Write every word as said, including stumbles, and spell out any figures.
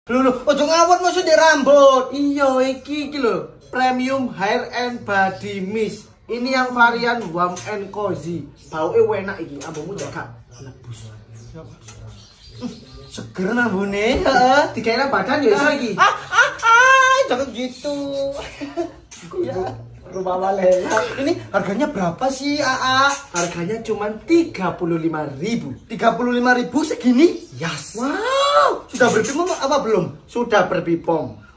Lho lho, ojo ngawur maksud di rambut. Iya, iki iki lho. Premium Hair and Body Mist. Ini yang varian warm and cozy. Baunya enak iki, ambumu jaga. Lebus. Seger ambune, heeh. Dikira badan ya iso iki. Ah ah ah, jangan gitu. Ya. Rumah Walela. Ini harganya berapa sih, Aa? Harganya cuma tiga puluh lima ribu. tiga puluh lima ribu segini? Yes. Wow. Sudah berpipom apa belum? Sudah berpipom.